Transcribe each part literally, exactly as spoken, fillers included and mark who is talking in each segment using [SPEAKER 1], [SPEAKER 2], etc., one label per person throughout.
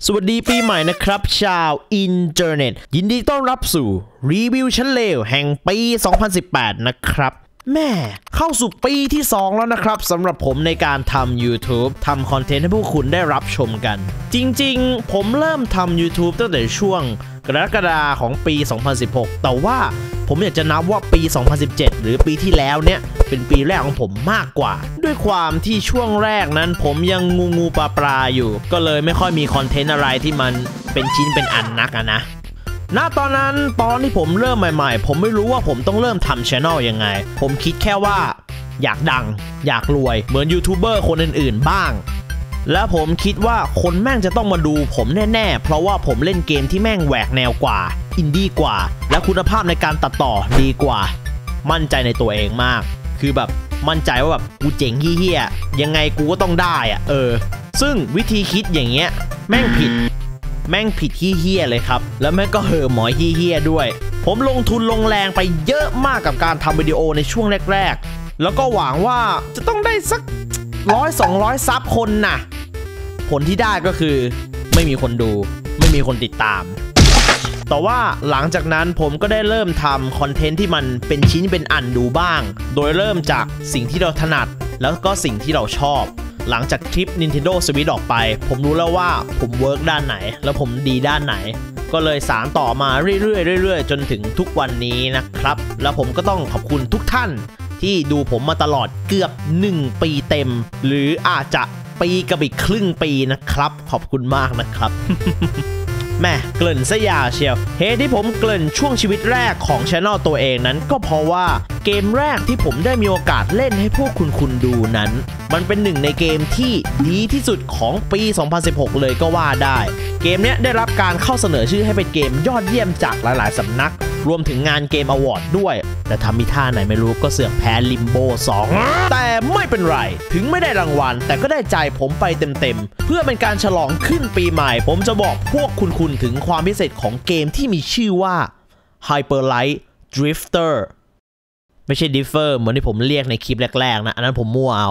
[SPEAKER 1] สวัสดีปีใหม่นะครับชาวอินเทอร์เน็ตยินดีต้อนรับสู่รีวิวชั้นเลวแห่งปีสองพันสิบแปดนะครับแม่เข้าสู่ปีที่สองแล้วนะครับสำหรับผมในการทำ YouTube ทำคอนเทนต์ให้พวกคุณได้รับชมกันจริงๆผมเริ่มทำ YouTube ตั้งแต่ช่วงกรกฎาคมของปีสองพันสิบหกแต่ว่าผมอยากจะนับว่าปีสองพันสิบเจ็ดหรือปีที่แล้วเนี่ยเป็นปีแรกของผมมากกว่าด้วยความที่ช่วงแรกนั้นผมยังงูงูปลาปลาอยู่ก็เลยไม่ค่อยมีคอนเทนต์อะไรที่มันเป็นชิ้นเป็นอันนักอะนะณตอนนั้นตอนที่ผมเริ่มใหม่ๆผมไม่รู้ว่าผมต้องเริ่มทำ channel ยังไงผมคิดแค่ว่าอยากดังอยากรวยเหมือนยูทูบเบอร์คนอื่นๆบ้างและผมคิดว่าคนแม่งจะต้องมาดูผมแน่ๆเพราะว่าผมเล่นเกมที่แม่งแหวกแนวกว่าอินดี้กว่าและคุณภาพในการตัดต่อดีกว่ามั่นใจในตัวเองมากคือแบบมั่นใจว่าแบบกูเจ๋งเฮี้ยๆยังไงกูก็ต้องได้อะเออซึ่งวิธีคิดอย่างเงี้ยแม่งผิดแม่งผิดเฮี้ยๆเลยครับแล้วแม่งก็เห่อหมอยเฮี้ยๆด้วยผมลงทุนลงแรงไปเยอะมากกับการทำวิดีโอในช่วงแรกๆแล้วก็หวังว่าจะต้องได้สักร้อยสองร้อยซับคนน่ะผลที่ได้ก็คือไม่มีคนดูไม่มีคนติดตามแต่ว่าหลังจากนั้นผมก็ได้เริ่มทำคอนเทนต์ที่มันเป็นชิ้นเป็นอันดูบ้างโดยเริ่มจากสิ่งที่เราถนัดแล้วก็สิ่งที่เราชอบหลังจากคลิป Nintendo Switch ออกไปผมรู้แล้วว่าผมเวิร์กด้านไหนแล้วผมดีด้านไหนก็เลยสานต่อมาเรื่อยๆเรื่อยๆจนถึงทุกวันนี้นะครับแล้วผมก็ต้องขอบคุณทุกท่านที่ดูผมมาตลอดเกือบหนึ่งปีเต็มหรืออาจจะปีกับอีกครึ่งปีนะครับขอบคุณมากนะครับ แม่เกริ่นซะยาวเชียวเหตุที่ผมเกริ่นช่วงชีวิตแรกของ Channel ตัวเองนั้นก็เพราะว่าเกมแรกที่ผมได้มีโอกาสเล่นให้พวกคุณคุณดูนั้นมันเป็นหนึ่งในเกมที่ดีที่สุดของปีสองพันสิบหกเลยก็ว่าได้เกมนี้ได้รับการเข้าเสนอชื่อให้เป็นเกมยอดเยี่ยมจากหลายๆสำนักรวมถึงงานเกมอวอร์ดด้วยแต่ทำมีท่าไหนไม่รู้ก็เสือกแพ้ลิมโบสองแต่ไม่เป็นไรถึงไม่ได้รางวัลแต่ก็ได้ใจผมไปเต็มๆเพื่อเป็นการฉลองขึ้นปีใหม่ผมจะบอกพวกคุณคุณถึงความพิเศษของเกมที่มีชื่อว่า Hyper Light Drifter ไม่ใช่ Differ เหมือนที่ผมเรียกในคลิปแรกๆนะอันนั้นผมมั่วเอา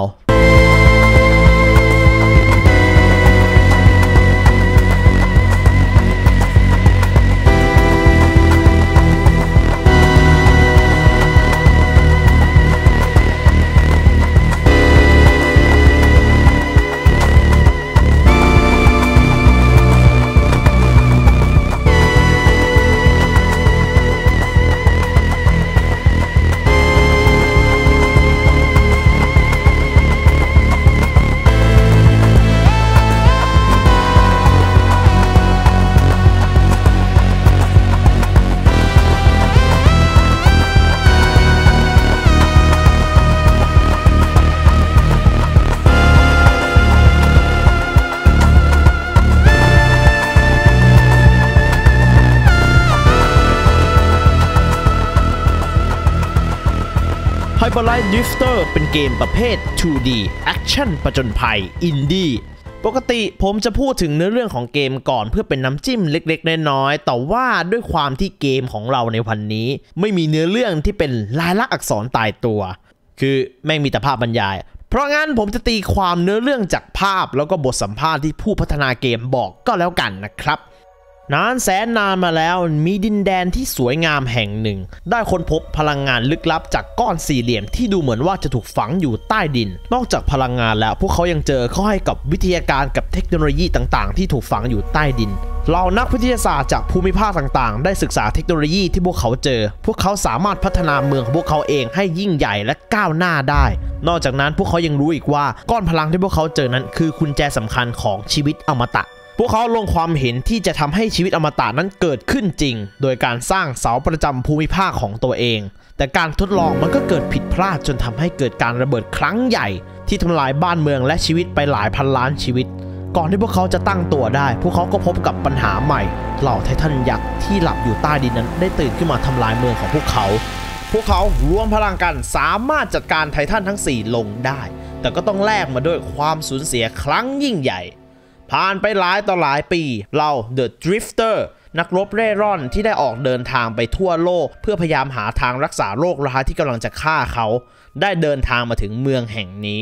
[SPEAKER 1] Hyper Light Drifter เป็นเกมประเภท ทู ดี แอคชั่นผจญภัยอินดี้ปกติผมจะพูดถึงเนื้อเรื่องของเกมก่อนเพื่อเป็นน้ำจิ้มเล็กๆน้อยๆแต่ว่าด้วยความที่เกมของเราในวันนี้ไม่มีเนื้อเรื่องที่เป็นลายลักษณ์อักษรตายตัวคือแม่งมีแต่ภาพบรรยายเพราะงั้นผมจะตีความเนื้อเรื่องจากภาพแล้วก็บทสัมภาษณ์ที่ผู้พัฒนาเกมบอกก็แล้วกันนะครับนานแสนนานมาแล้วมีดินแดนที่สวยงามแห่งหนึ่งได้ค้นพบพลังงานลึกลับจากก้อนสี่เหลี่ยมที่ดูเหมือนว่าจะถูกฝังอยู่ใต้ดินนอกจากพลังงานแล้วพวกเขายังเจอข้อให้กับวิทยาการกับเทคโนโลยีต่างๆที่ถูกฝังอยู่ใต้ดินเหล่านักวิทยาศาสตร์จากภูมิภาคต่างๆได้ศึกษาเทคโนโลยีที่พวกเขาเจอพวกเขาสามารถพัฒนาเมืองของพวกเขาเองให้ยิ่งใหญ่และก้าวหน้าได้นอกจากนั้นพวกเขายังรู้อีกว่าก้อนพลังที่พวกเขาเจอนั้นคือกุญแจสำคัญของชีวิตอมตะพวกเขาลงความเห็นที่จะทำให้ชีวิตอมตะนั้นเกิดขึ้นจริงโดยการสร้างเสาประจำภูมิภาคของตัวเองแต่การทดลองมันก็เกิดผิดพลาดจนทำให้เกิดการระเบิดครั้งใหญ่ที่ทำลายบ้านเมืองและชีวิตไปหลายพันล้านชีวิตก่อนที่พวกเขาจะตั้งตัวได้พวกเขาก็พบกับปัญหาใหม่เหล่าไททันยักษ์ที่หลับอยู่ใต้ดินนั้นได้ตื่นขึ้นมาทำลายเมืองของพวกเขาพวกเขารวมพลังกันสามารถจัดการไททันทั้งสี่ลงได้แต่ก็ต้องแลกมาด้วยความสูญเสียครั้งยิ่งใหญ่ผ่านไปหลายต่อหลายปีเรา The Drifter นักรบเร่ร่อนที่ได้ออกเดินทางไปทั่วโลกเพื่อพยายามหาทางรักษาโรคร้ายที่กำลังจะฆ่าเขาได้เดินทางมาถึงเมืองแห่งนี้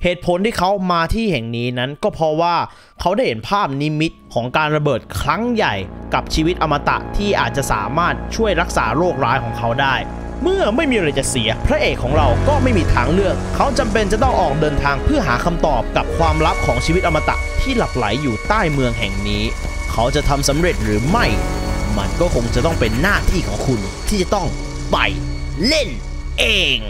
[SPEAKER 1] เหตุผลที่เขามาที่แห่งนี้นั้นก็เพราะว่าเขาได้เห็นภาพนิมิตของการระเบิดครั้งใหญ่กับชีวิตอมตะที่อาจจะสามารถช่วยรักษาโรคร้ายของเขาได้เมื่อไม่มีอะไรจะเสียพระเอกของเราก็ไม่มีทางเลือกเขาจำเป็นจะต้องออกเดินทางเพื่อหาคำตอบกับความลับของชีวิตอมตะที่หลับไหลอยู่ใต้เมืองแห่งนี้เขาจะทำสำเร็จหรือไม่มันก็คงจะต้องเป็นหน้าที่ของคุณที่จะต้องไปเล่นเอง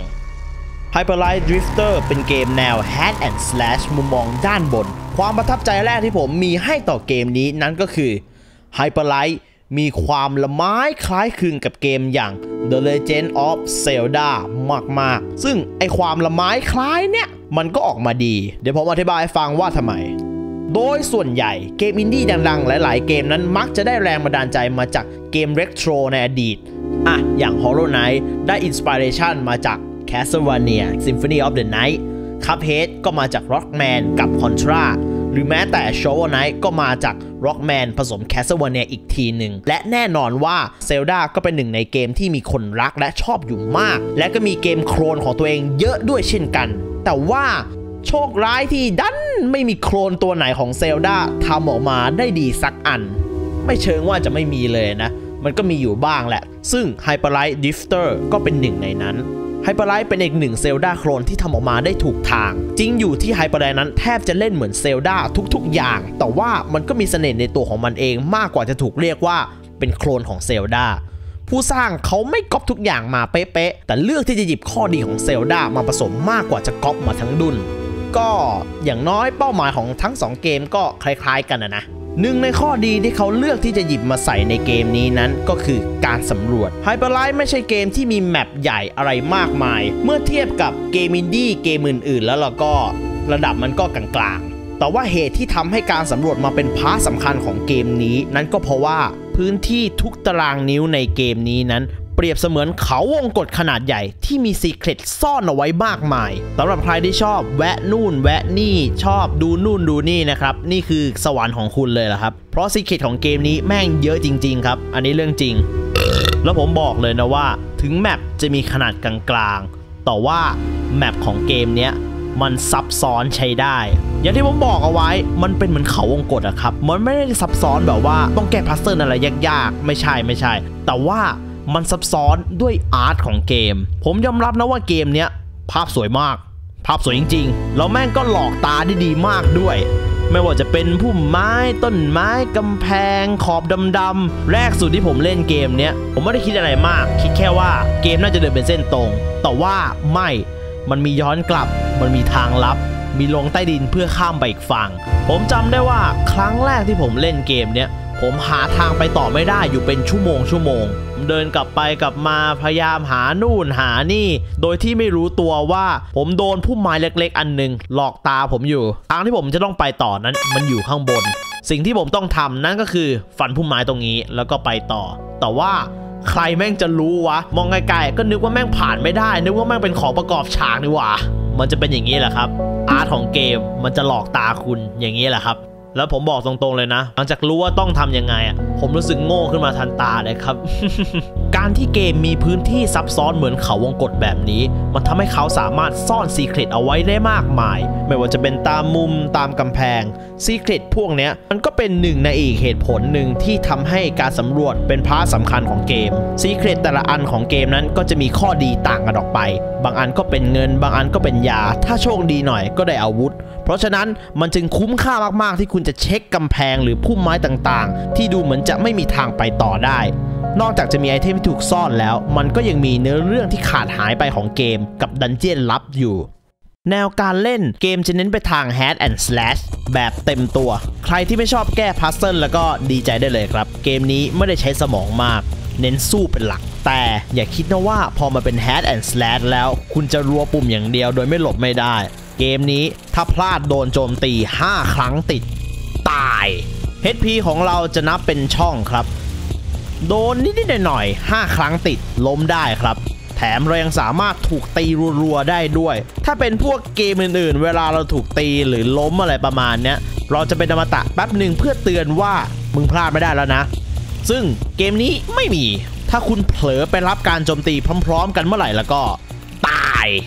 [SPEAKER 1] Hyperlight Drifter เป็นเกมแนว Hack and Slash มุมมองด้านบนความประทับใจแรกที่ผมมีให้ต่อเกมนี้นั้นก็คือ Hyperlight มีความละไม้คล้ายคลึงกับเกมอย่าง The Legend of Zelda มากๆซึ่งไอความละไม้คล้ายเนี่ยมันก็ออกมาดีเดี๋ยวผมอธิบายให้ฟังว่าทำไมโดยส่วนใหญ่เกมอินดี้ดังๆหลายๆเกมนั้นมักจะได้แรงบันดาลใจมาจากเกมเรโทรในอดีตอ่ะอย่าง Hollow Knight ได้อินสปิเรชันมาจาก Castlevania Symphony of the Night Cuphead ก็มาจาก Rockman กับ Contra หรือแม้แต่ Shovel Knight ก็มาจาก Rockman ผสม Castlevania อีกทีหนึ่งและแน่นอนว่า Zelda ก็เป็นหนึ่งในเกมที่มีคนรักและชอบอยู่มากและก็มีเกมโคลนของตัวเองเยอะด้วยเช่นกันแต่ว่าโชคร้ายที่ดันไม่มีโคลนตัวไหนของ Zelda ทำออกมาได้ดีสักอันไม่เชิงว่าจะไม่มีเลยนะมันก็มีอยู่บ้างแหละซึ่ง Hyperlight Drifter ก็เป็นหนึ่งในนั้นHyperlight เป็นอีกหนึ่ง Zelda โคลนที่ทำออกมาได้ถูกทางจริงอยู่ที่ Hyperlight นั้นแทบจะเล่นเหมือน Zelda ทุกๆอย่างแต่ว่ามันก็มีเสน่ห์ในตัวของมันเองมากกว่าจะถูกเรียกว่าเป็นโคลนของ Zelda ผู้สร้างเขาไม่ก๊อปทุกอย่างมาเป๊ะๆแต่เลือกที่จะหยิบข้อดีของ Zelda มาผสมมากกว่าจะก๊อปมาทั้งดุนก็อย่างน้อยเป้าหมายของทั้งสองเกมก็คล้ายๆกันนะนะหนึ่งในข้อดีที่เขาเลือกที่จะหยิบมาใส่ในเกมนี้นั้นก็คือการสำรวจ Hyperlight ไม่ใช่เกมที่มีแมปใหญ่อะไรมากมายเมื่อเทียบกับเกมอินดี้เกมอื่นๆแล้วเราก็ระดับมันก็กลางๆแต่ว่าเหตุที่ทำให้การสำรวจมาเป็นพาร์ทสำคัญของเกมนี้นั้นก็เพราะว่าพื้นที่ทุกตารางนิ้วในเกมนี้นั้นเปรียบเสมือนเขาวงกฏขนาดใหญ่ที่มีซีเคร็ตซ่อนเอาไว้มากมายสำหรับใครที่ชอบแวะนู่นแวะนี่ชอบดูนู่นดูนี่นะครับนี่คือสวรรค์ของคุณเลยล่ะครับเพราะซีเคร็ตของเกมนี้แม่งเยอะจริงๆครับอันนี้เรื่องจริงแล้วผมบอกเลยนะว่าถึงแมปจะมีขนาดกลางๆแต่ว่าแมปของเกมเนี้ยมันซับซ้อนใช้ได้อย่างที่ผมบอกเอาไว้มันเป็นเหมือนเขาวงกฏอะครับมันไม่ได้ซับซ้อนแบบว่าต้องแก้พัซเซิลอะไรยากๆไม่ใช่ไม่ใช่แต่ว่ามันซับซ้อนด้วยอาร์ตของเกมผมยอมรับนะว่าเกมเนี้ยภาพสวยมากภาพสวยจริงๆแล้วแม่งก็หลอกตาได้ดีมากด้วยไม่ว่าจะเป็นพุ่มไม้ต้นไม้กำแพงขอบดำๆแรกสุดที่ผมเล่นเกมเนี้ยผมไม่ได้คิดอะไรมากคิดแค่ว่าเกมน่าจะเดินเป็นเส้นตรงแต่ว่าไม่มันมีย้อนกลับมันมีทางลับมีลงใต้ดินเพื่อข้ามไปอีกฝั่งผมจำได้ว่าครั้งแรกที่ผมเล่นเกมเนี้ยผมหาทางไปต่อไม่ได้อยู่เป็นชั่วโมงชั่วโมงเดินกลับไปกลับมาพยายามหานู่นหานี่โดยที่ไม่รู้ตัวว่าผมโดนพุ่มไม้เล็กๆอันนึงหลอกตาผมอยู่ทางที่ผมจะต้องไปต่อนั้นมันอยู่ข้างบนสิ่งที่ผมต้องทำนั่นก็คือฟันพุ่มไม้ตรงนี้แล้วก็ไปต่อแต่ว่าใครแม่งจะรู้วะมองไกลๆก็นึกว่าแม่งผ่านไม่ได้นึกว่าแม่งเป็นของประกอบฉากนี่หว่ามันจะเป็นอย่างนี้แหละครับอาร์ตของเกมมันจะหลอกตาคุณอย่างนี้แหละครับแล้วผมบอกตรงๆเลยนะหลังจากรู้ว่าต้องทำยังไงอ่ะผมรู้สึกโง่ขึ้นมาทันตาเลยครับ การที่เกมมีพื้นที่ซับซ้อนเหมือนเขาวงกฏแบบนี้มันทำให้เขาสามารถซ่อนซีเคร็ตเอาไว้ได้มากมายไม่ว่าจะเป็นตามมุมตามกำแพงซีเคร็ตพวกนี้มันก็เป็นหนึ่งในอีกเหตุผลหนึ่งที่ทำให้การสำรวจเป็นพาร์ทสำคัญของเกมซีเคร็ตแต่ละอันของเกมนั้นก็จะมีข้อดีต่างกันออกไปบางอันก็เป็นเงินบางอันก็เป็นยาถ้าโชคดีหน่อยก็ได้อาวุธเพราะฉะนั้นมันจึงคุ้มค่ามากๆที่คุณจะเช็คกำแพงหรือพุ่มไม้ต่างๆที่ดูเหมือนจะไม่มีทางไปต่อได้นอกจากจะมีไอเทมที่ถูกซ่อนแล้วมันก็ยังมีเนื้อเรื่องที่ขาดหายไปของเกมกับดันเจี้ยนลับอยู่แนวการเล่นเกมจะเน้นไปทาง Hack and Slash แบบเต็มตัวใครที่ไม่ชอบแก้พัซเซิลแล้วก็ดีใจได้เลยครับเกมนี้ไม่ได้ใช้สมองมากเน้นสู้เป็นหลักแต่อย่าคิดนะว่าพอมาเป็น Hack and Slash แล้วคุณจะรัวปุ่มอย่างเดียวโดยไม่หลบไม่ได้เกมนี้ถ้าพลาดโดนโจมตีห้าครั้งติดตาย เอช พี ของเราจะนับเป็นช่องครับโดนนิดๆหน่อยๆห้าครั้งติดล้มได้ครับแถมเรายังสามารถถูกตีรัวๆได้ด้วยถ้าเป็นพวกเกมอื่นๆเวลาเราถูกตีหรือล้มอะไรประมาณเนี้ยเราจะเป็นอมตะแป๊บหนึ่งเพื่อเตือนว่ามึงพลาดไม่ได้แล้วนะซึ่งเกมนี้ไม่มีถ้าคุณเผลอไปรับการโจมตีพร้อมๆกันเมื่อไหร่แล้วก็ตาย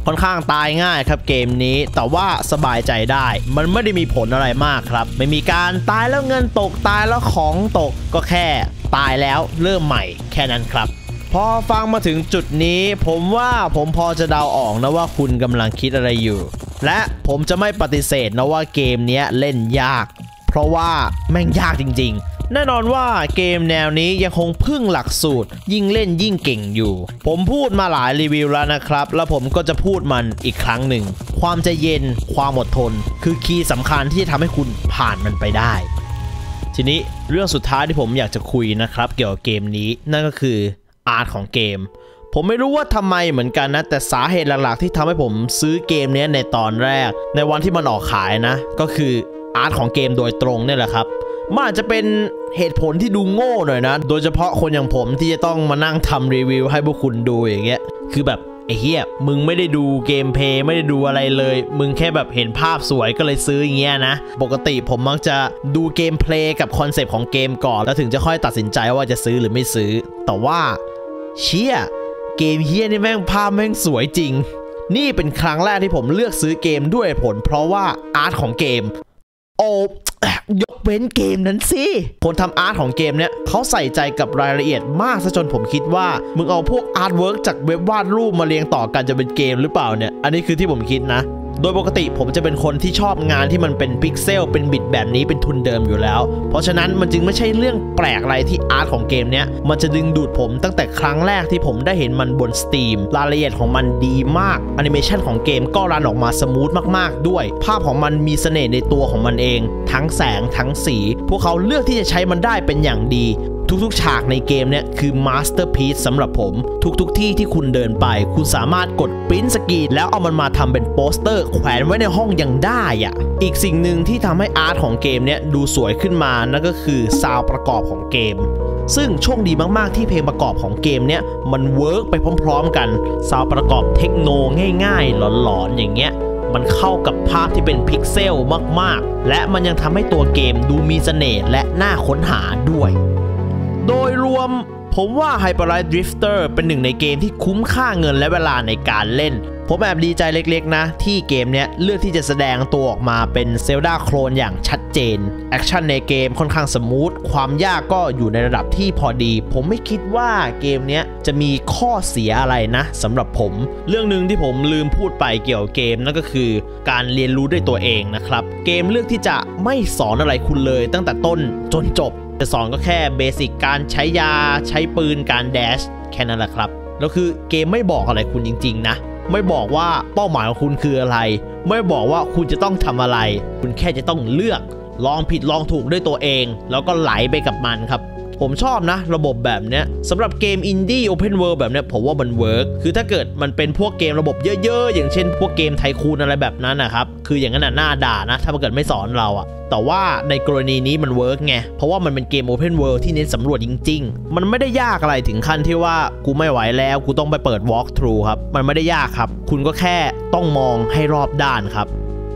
[SPEAKER 1] ค่อนข้างตายง่ายครับเกมนี้แต่ว่าสบายใจได้มันไม่ได้มีผลอะไรมากครับไม่มีการตายแล้วเงินตกตายแล้วของตกก็แค่ตายแล้วเริ่มใหม่แค่นั้นครับพอฟังมาถึงจุดนี้ผมว่าผมพอจะเดาออกนะว่าคุณกำลังคิดอะไรอยู่และผมจะไม่ปฏิเสธนะว่าเกมนี้เล่นยากเพราะว่าแม่งยากจริงๆแน่นอนว่าเกมแนวนี้ยังคงพึ่งหลักสูตรยิ่งเล่นยิ่งเก่งอยู่ผมพูดมาหลายรีวิวแล้วนะครับแล้วผมก็จะพูดมันอีกครั้งหนึ่งความใจเย็นความอดทนคือคีย์สำคัญที่จะทำให้คุณผ่านมันไปได้ทีนี้เรื่องสุดท้ายที่ผมอยากจะคุยนะครับเกี่ยวกับเกมนี้นั่นก็คืออาร์ตของเกมผมไม่รู้ว่าทำไมเหมือนกันนะแต่สาเหตุหลักๆที่ทำให้ผมซื้อเกมนี้ในตอนแรกในวันที่มันออกขายนะก็คืออาร์ตของเกมโดยตรงเนี่ยแหละครับมันอาจจะเป็นเหตุผลที่ดูโง่หน่อยนะโดยเฉพาะคนอย่างผมที่จะต้องมานั่งทำรีวิวให้พวกคุณดูอย่างเงี้ยคือแบบไอ้เหี้ยมึงไม่ได้ดูเกมเพลย์ไม่ได้ดูอะไรเลยมึงแค่แบบเห็นภาพสวยก็เลยซื้ออย่างเงี้ยนะปกติผมมักจะดูเกมเพลย์กับคอนเซปต์ของเกมก่อนแล้วถึงจะค่อยตัดสินใจว่าจะซื้อหรือไม่ซื้อแต่ว่าเชี่ยเกมเฮียนี่แม่งภาพแม่งสวยจริงนี่เป็นครั้งแรกที่ผมเลือกซื้อเกมด้วยผลเพราะว่าอาร์ตของเกมโอ้ยกเว้นเกมนั้นสิคนทำอาร์ตของเกมเนี้ยเขาใส่ใจกับรายละเอียดมากซะจนผมคิดว่ามึงเอาพวกอาร์ตเวิร์กจากเว็บวาดรูปมาเรียงต่อกันจะเป็นเกมหรือเปล่าเนี่ยอันนี้คือที่ผมคิดนะโดยปกติผมจะเป็นคนที่ชอบงานที่มันเป็นพิกเซลเป็นบิตแบบนี้เป็นทุนเดิมอยู่แล้วเพราะฉะนั้นมันจึงไม่ใช่เรื่องแปลกอะไรที่อาร์ตของเกมเนี้ยมันจะดึงดูดผมตั้งแต่ครั้งแรกที่ผมได้เห็นมันบน Steam รายละเอียดของมันดีมากแอนิเมชันของเกมก็รันออกมาสมูทมากๆด้วยภาพของมันมีเสน่ห์ในตัวของมันเองทั้งแสงทั้งสีพวกเขาเลือกที่จะใช้มันได้เป็นอย่างดีทุกๆฉากในเกมเนี่ยคือมาสเตอร์พีซสำหรับผมทุกๆที่ที่คุณเดินไปคุณสามารถกดปริ้นสกรีนแล้วเอามันมาทำเป็นโปสเตอร์แขวนไว้ในห้องยังได้อะอีกสิ่งหนึ่งที่ทำให้อาร์ตของเกมเนี่ยดูสวยขึ้นมานั่นก็คือซาวด์ประกอบของเกมซึ่งโชคดีมากๆที่เพลงประกอบของเกมเนี่ยมันเวิร์กไปพร้อมๆกันซาวด์ประกอบเทคโนง่ายๆหลอนๆอย่างเงี้ยมันเข้ากับภาพที่เป็นพิกเซลมากๆและมันยังทำให้ตัวเกมดูมีเสน่ห์และน่าค้นหาด้วยโดยรวมผมว่า Hyperlight Drifter เป็นหนึ่งในเกมที่คุ้มค่าเงินและเวลาในการเล่นผมแอบดีใจเล็กๆนะที่เกมเนี้ยเลือกที่จะแสดงตัวออกมาเป็น Zelda โคลนอย่างชัดเจนแอคชั่นในเกมค่อนข้างสมูทความยากก็อยู่ในระดับที่พอดีผมไม่คิดว่าเกมเนี้ยจะมีข้อเสียอะไรนะสำหรับผมเรื่องหนึ่งที่ผมลืมพูดไปเกี่ยวกับเกมนั่นก็คือการเรียนรู้ด้วยตัวเองนะครับเกมเลือกที่จะไม่สอนอะไรคุณเลยตั้งแต่ต้นจนจบจะสอนก็แค่เบสิกการใช้ยาใช้ปืนการแดชแค่นั้นแหละครับแล้วคือเกมไม่บอกอะไรคุณจริงๆนะไม่บอกว่าเป้าหมายของคุณคืออะไรไม่บอกว่าคุณจะต้องทำอะไรคุณแค่จะต้องเลือกลองผิดลองถูกด้วยตัวเองแล้วก็ไหลไปกับมันครับผมชอบนะระบบแบบเนี้ยสำหรับเกมอินดี้โอเพนเวิลด์แบบเนี้ยผมว่ามันเวิร์กคือถ้าเกิดมันเป็นพวกเกมระบบเยอะๆอย่างเช่นพวกเกมไทคูนอะไรแบบนั้นนะครับคืออย่างนั้นน่ะน่าด่านะถ้ามันเกิดไม่สอนเราอะแต่ว่าในกรณีนี้มันเวิร์กไงเพราะว่ามันเป็นเกมโอเพนเวิลด์ที่เน้นสำรวจจริงๆมันไม่ได้ยากอะไรถึงขั้นที่ว่ากูไม่ไหวแล้วกูต้องไปเปิด walk through ครับมันไม่ได้ยากครับคุณก็แค่ต้องมองให้รอบด้านครับ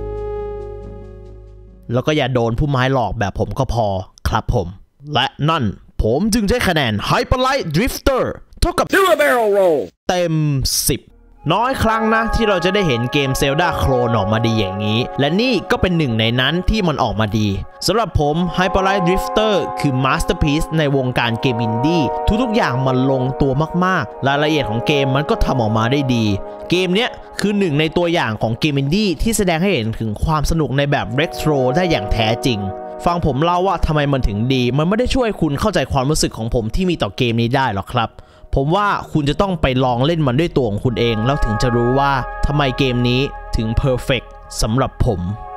[SPEAKER 1] แล้วก็อย่าโดนผู้ไม้หลอกแบบผมก็พอครับผมและนั่นผมจึงใช้คะแนน Hyperlight Drifter เท่ากับ Do a barrel roll เต็มสิบน้อยครั้งนะที่เราจะได้เห็นเกม Zelda โคลนออกมาดีอย่างนี้และนี่ก็เป็นหนึ่งในนั้นที่มันออกมาดีสำหรับผม Hyperlight Drifter คือ Masterpiece ในวงการเกมอินดี้ทุกๆอย่างมันลงตัวมากๆรายละเอียดของเกมมันก็ทำออกมาได้ดีเกมเนี้ยคือหนึ่งในตัวอย่างของเกมอินดี้ที่แสดงให้เห็นถึงความสนุกในแบบ Retro ได้อย่างแท้จริงฟังผมเล่าว่าทำไมมันถึงดีมันไม่ได้ช่วยคุณเข้าใจความรู้สึกของผมที่มีต่อเกมนี้ได้หรอกครับผมว่าคุณจะต้องไปลองเล่นมันด้วยตัวของคุณเองแล้วถึงจะรู้ว่าทำไมเกมนี้ถึงเพอร์เฟกต์สำหรับผม